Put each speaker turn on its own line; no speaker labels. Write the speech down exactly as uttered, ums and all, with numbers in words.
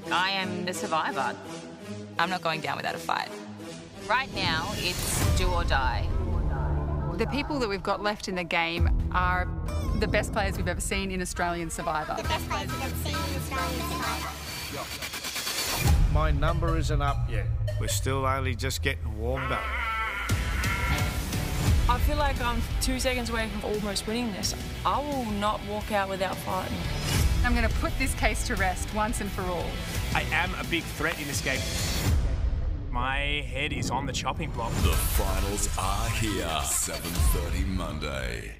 I am the survivor. I'm not going down without a fight. Right now, it's do or die.
The people that we've got left in the game are the best players we've ever seen in Australian Survivor.
The best players we've ever seen in Australian Survivor.
My number isn't up yet. We're still only just getting warmed up.
I feel like I'm two seconds away from almost winning this. I will not walk out without fighting.
I'm going to put this case to rest once and for all.
I am a big threat in this game. My head is on the chopping block.
The finals are here. seven thirty Monday.